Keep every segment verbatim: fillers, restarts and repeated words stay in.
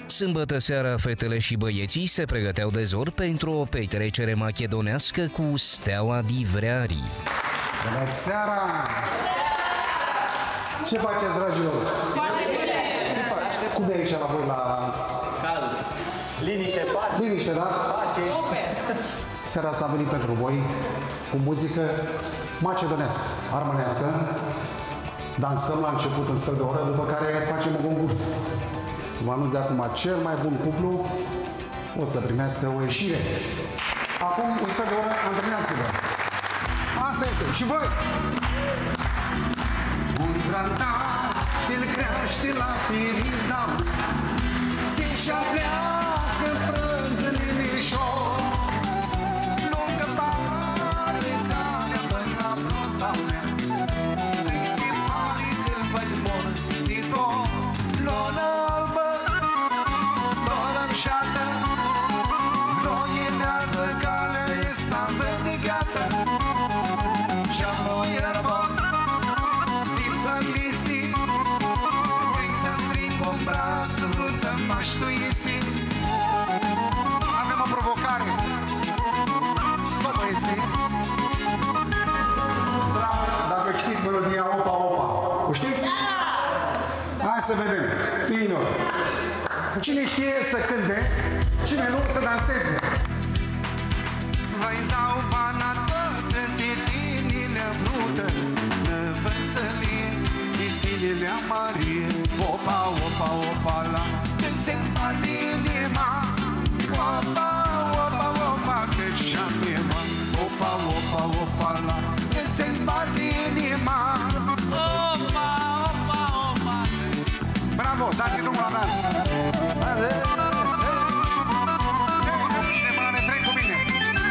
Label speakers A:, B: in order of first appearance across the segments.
A: Sâmbătă seara, fetele și băieții se pregăteau de zor pentru o petrecere machedonească cu Steaua Divrearii.
B: Bună seara! Ce faceți, dragilor?
C: Foarte bine!
B: Cum e aici la voi la...
D: Cald. Liniște, pace.
B: Liniște, da?
D: Pace.
C: Super!
B: Seara asta am venit pentru voi cu muzică macedonească, armănească. Dansăm la început în sfert de oră, după care facem un concurs. Vă anunț de acum, cel mai bun cuplu o să primească o ieșire. Acum, un sfert de oră, antrenați-vă. Asta este. Și voi! Un trandar, el crește la Piridau, țin și-a pleacă frânză linișor, lungă pare calea până la brota mea, îi simpatică văd mortitor, lona albă, lona mșată, loinează calea este învernigată, și-a iarbă, lipsa lisi, uite strig o brață, vâtă maștuisi. Avem o provocare. Stop, băieții. Dacă știți melodia Opa Opa, o știți? Hai să vedem. Bine. Cine știe să cânte, cine nu să danseze. Vă-i dau bana toată de tinile brută, nă văsălie, de tinile marie. Opa, opa, opa, la, când se împarte inima. Opa, opa, opa, că și-am inima. Opa, opa, opa, la, când se împarte inima.
D: Opa, opa, opa.
B: Bravo, dați-i drumul la dans. Cineva ne trec cu mine.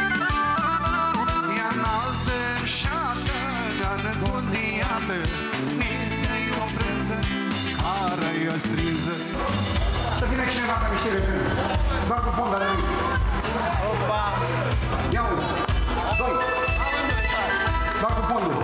B: E înaltă șată, înăgundiată, nisă-i o frânză, care-i o strinză. Să vină cineva ca miștire, doar cu fond ale lui.
D: Opa.
B: Ia uzi, doi, doar cu fondul.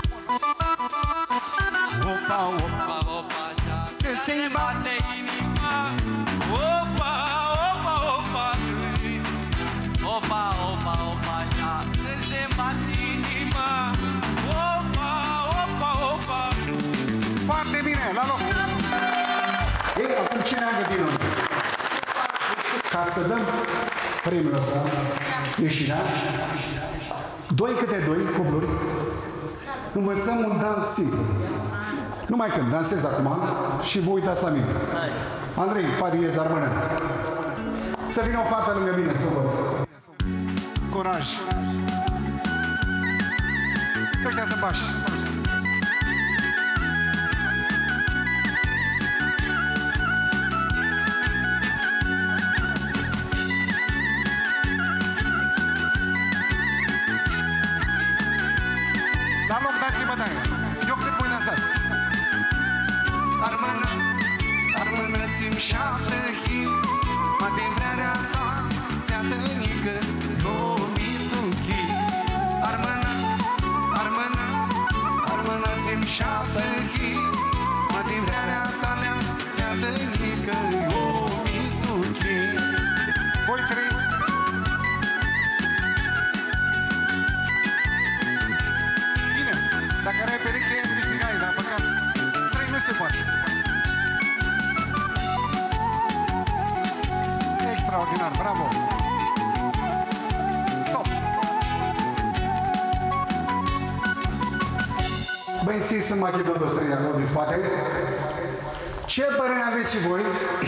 B: Opa, opa,
D: Opa, opa, așa.
B: când se-i bate
D: inima. Opa, opa, opa. Opa, opa, opa, așa. Când se bate inima. Opa, opa, opa.
B: foarte bine, la loc. Ei, acum ce ne-am gătit noi? Ca să dăm premiul ăsta, ieșirea, doi câte doi cupluri, învățăm un dans simplu. Numai când dansez acum și vă uitați la mine. Andrei, fadiez armână. Să vină o fată lângă mine, să văd. Curaj. Ăștia sunt bași. La loc, dați-i bătaie. Eu cât voi dansați. Armână, armână, țim șapte hi, mă de vrerea ta, te-a tănică, iubitul chi. Armână, armână, armână, țim șapte hi, mă de vrerea ta, te-a tănică, iubitul chi. Voi trei. Bine, dacă ai pereche, câștigai, dar păcat. Trei nu se poate. Extraordinar, bravo! Stop! Băieții sunt machidoni de străini acolo din spate. Ce părere aveți și voi?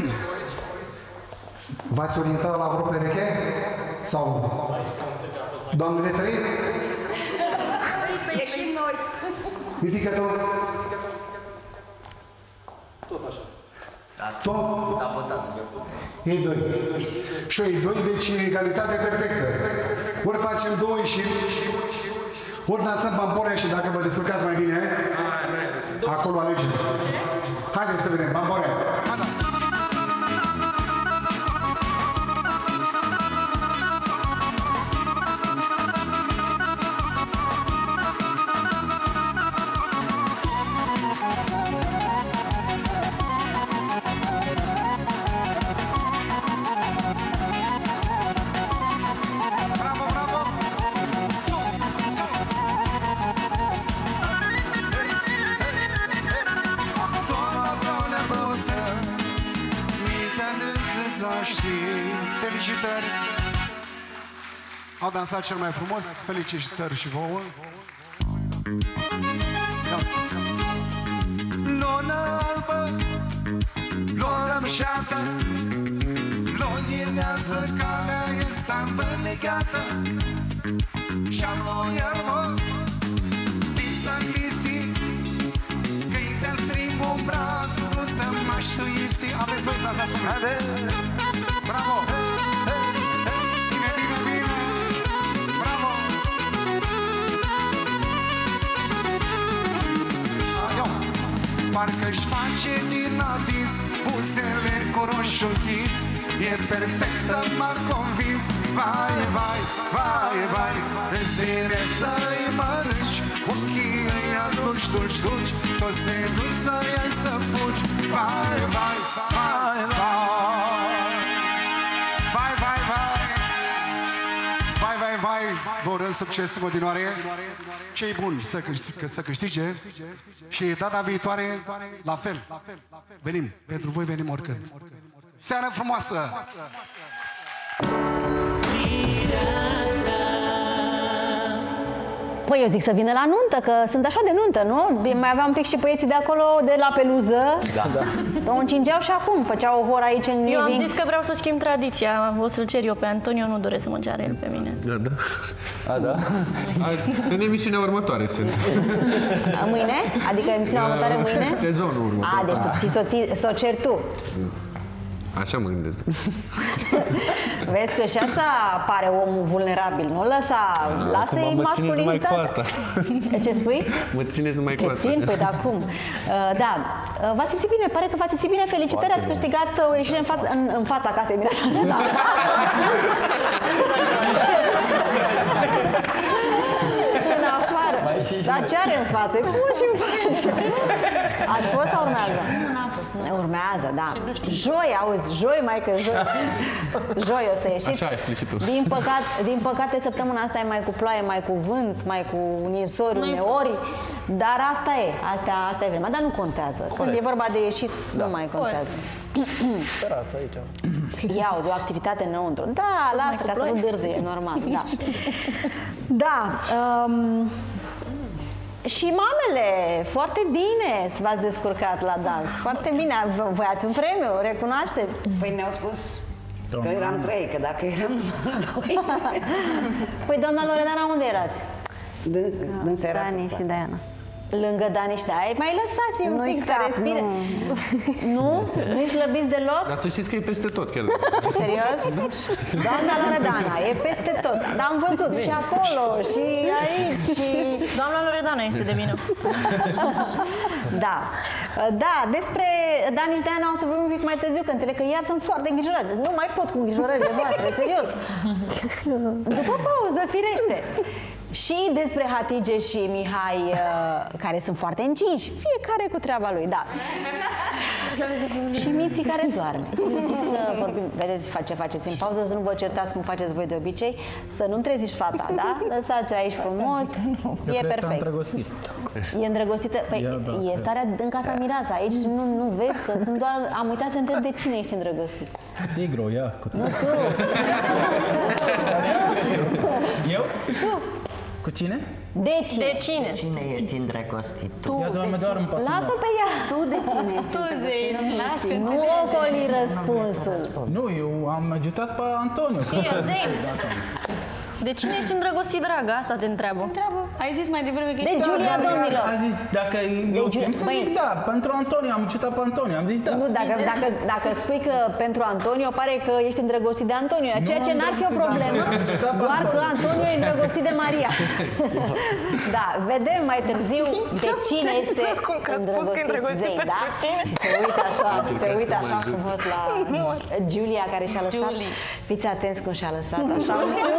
B: V-ați orientat la vreo pereche? Sau doamnele trei?
C: Ieșim noi!
B: Ridică tot. Tot?
D: Da, votat.
B: Ei doi. Și ei doi, deci egalitate perfectă. Ori facem două ieșiri, ori dansăm Bamborea și dacă vă descurcați mai bine, acolo alegem. Haideți să vedem, Bamborea. felicitări! Au dansat cel mai frumos, felicitări și vouă! Lună albă, lună mșată, luminează calea este învălegată și-am lui iarbă disa chisi că-i te strig un braț nu te m-aș tuisi. Aveți voi să dansați cu mine? Bravo! Bine, bine, bine! Bravo! Adios! Parcă-și face din adis buzele cu roșu ghis. E perfectă, m-a convins. Vai, vai, vai, vai, îți vine să-i mănânci. Ochii îi aduci, duci, duci, s-o seduci să-i ai să fugi. Vai, vai, vai, vai, vai, vai, vai, vai, vai, vai. Vă urăm succes în continuare. Ce-i bun să, câștig, să câștige și data viitoare la fel. Venim, pentru voi venim oricând. Seară frumoasă!
C: Păi eu zic să vină la nuntă, că sunt așa de nuntă, nu? Mai aveam un pic și băieții de acolo, de la peluză. Da, da. O încingeau și acum, făceau o horă aici în living.
E: Eu am zis că vreau să schimb tradiția, o să-l cer eu pe Antonio, nu doresc să mă ceară el pe mine.
F: Da, da. A, da? A, în emisiunea următoare sunt.
C: Mâine? Adică emisiunea următoare mâine?
F: Sezonul următor.
C: A, deci tu ți s-o, s-o ceri tu.
F: Așa mă gândesc.
C: Vezi că și așa pare omul vulnerabil, nu lăsa, lasă-i masculinitatea. Ce spui?
F: Mă țineți numai cu asta.
C: Te țin? Păi da, cum? Uh, da, uh, v-ați simțit bine, pare că v-ați simțit bine, felicitări, ați câștigat o ieșire în, față, în, în fața casei, bine așa, da. În afară. Dar ce are în față? E frumos și în față. Ați fost sau urmează?
E: Nu, n-am fost, nu.
C: Urmează, da. Joi, auzi, joi, mai că joi. Joi o să ieșiți.
F: Așa ai și tu.
C: Din, păcat, din păcate, săptămâna asta e mai cu ploaie, mai cu vânt, mai cu ninsori uneori. Dar asta e, asta, asta e vremea. Dar nu contează. Când e vorba de ieșit, da. Nu mai contează.
G: Terasă aici.
C: Ia auzi, o activitate înăuntru. Da, lasă, ca să nu dârdâie, normal. Da. Da. Um, Și mamele, foarte bine v-ați descurcat la dans, foarte bine. Voi ați un premiu, recunoașteți?
H: Păi ne-au spus că eram trei, că dacă eram doi...
C: Păi doamna Loredana, unde erați?
H: Dânsa era
E: Dani și Diana.
C: Lângă Dani și Diana. Mai lăsați-i un pic să respire. Nu? Nu-i slăbiți deloc?
F: Dar să știți că e peste tot, chiar.
C: Serios? Doamna Loredana, e peste tot. Dar am văzut și acolo, și aici, și...
E: Doamna Loredana este de vină.
C: Da. Da, despre Dani și Diana o să vorbim un pic mai târziu, că înțeleg că iar sunt foarte îngrijorați. Nu mai pot cu îngrijorările voastre, serios. După pauză, firește. Și despre Hatice și Mihai, care sunt foarte încinși, fiecare cu treaba lui, da. Și Miții care doarme. Eu zic să vorbim, vedeți ce faceți în pauză, să nu vă certați cum faceți voi de obicei, să nu-mi treziți fata, da? Lăsați-o aici frumos, e perfect. E îndrăgostită. Păi e starea în casa mireasa, aici nu, nu vezi că sunt doar, am uitat să întreb de cine ești îndrăgostit.
G: Tigru, ia.
C: Nu tu.
G: Eu?
C: Tu.
G: Cu cine?
C: De cine?
E: De cine?
H: Cine ești îndrăgostit?
C: Tu,
G: ea doarme doar în patul.
C: lasă pe ea.
H: Tu de cine ești?
E: Tu zei,
C: Nu ocoli răspunsul.
G: Nu, eu am ajutat pe Antonio.
E: Fie, zei. De cine ești îndrăgostit, dragă? Asta te întreabă.
I: Întreabă. Ai zis mai devreme că
C: De
I: ești...
C: Giulia, domnilor.
G: A zis, dacă eu simt să zic da, pentru Antonio, am ajutat pe Antonio, am zis da.
C: Nu, dacă, dacă, dacă spui că pentru Antonio, pare că ești îndrăgostit de Antonio, ceea ce n-ar fi o problemă, doar că Antonio e îndrăgostit de Maria. Da, vedem mai târziu de cine este îndrăgostit Zei, da? Și se uită așa, se uită așa frumos la Giulia care și-a lăsat. Fiți atenți cum și-a lăsat așa.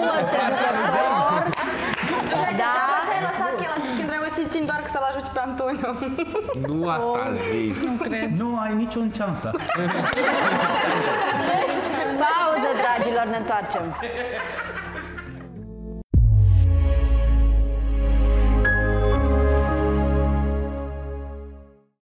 C: Da.
I: Ți-ai lăsat că el a spus că îndrăgostit timp doar că să-l ajuți pe Antonio.
F: Nu asta a zis.
G: Nu ai niciun șansă.
C: Pauză, dragilor, ne întoarcem.